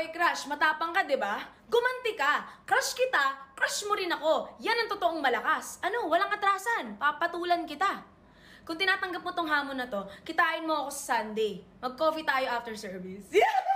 Oy, crush, matapang ka, di ba? Gumanti ka. Crush kita, crush mo rin ako. Yan ang totoong malakas. Ano, walang atrasan. Papatulan kita. Kung tinatanggap mo tong hamon na to, kitain mo ako sa Sunday. Mag-coffee tayo after service.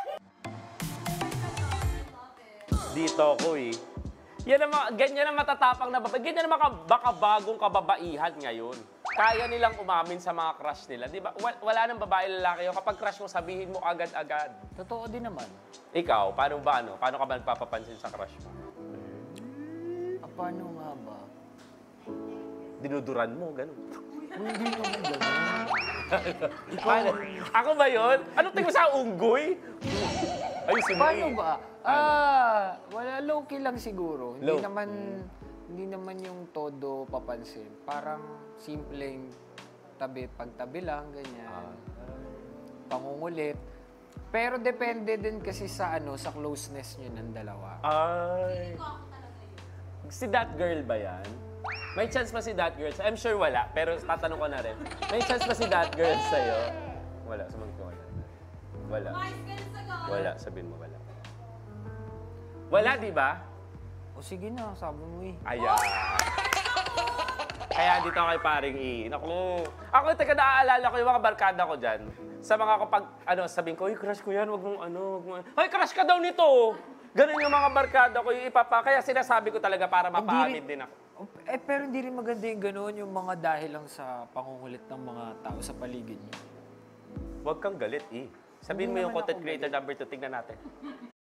Dito ako eh. Yan ang ganyan ang matatapang na babae. Ganyan ang baka bagong kababaihan ngayon. Kaya nilang umamin sa mga crush nila. Di ba? Wala nang babae lalaki yun. Kapag crush mo, sabihin mo agad-agad. Totoo din naman. Ikaw, paano ba ano? Paano ka ba nagpapapansin sa crush mo? Paano nga ba? Dinuduran mo, gano'n. Hindi naman gano'n. Paano? Ako ba yun? Anong tingin mo sa unggoy? Ayusin mo Paano eh. ba? Wala, low-key lang siguro. Low. Hindi naman yung todo papansin. Parang simpleng pagtabi lang, ganyan. Pangungulit. Pero depende din kasi sa sa closeness nyo ng dalawa. Ay. Si that girl ba yan? May chance ba si that girl? I'm sure wala, pero tatanong ko na rin. May chance ba si that girl sa'yo? Wala, sumagot ko wala. Wala. Wala, sabihin mo wala. Wala, di ba? O sige na, sabi mo eh. Ayan. Kaya dito kay paring E. Naku. Ako, teka, naaalala ko yung mga barkada ko dyan. Sa mga kapag, sabihin ko, uy, crush ko yan, wag mong wag mong Ay, crush ka daw nito! Ganun yung mga barkada ko, yung Kaya sinasabi ko talaga para mapaamin din ako. Pero hindi rin maganda yung gano'n, yung mga dahil lang sa pangungulit ng mga tao sa paligid nyo. Huwag kang galit, E. Sabihin mo Hindi yung naman content ako creator number 2, tingnan natin.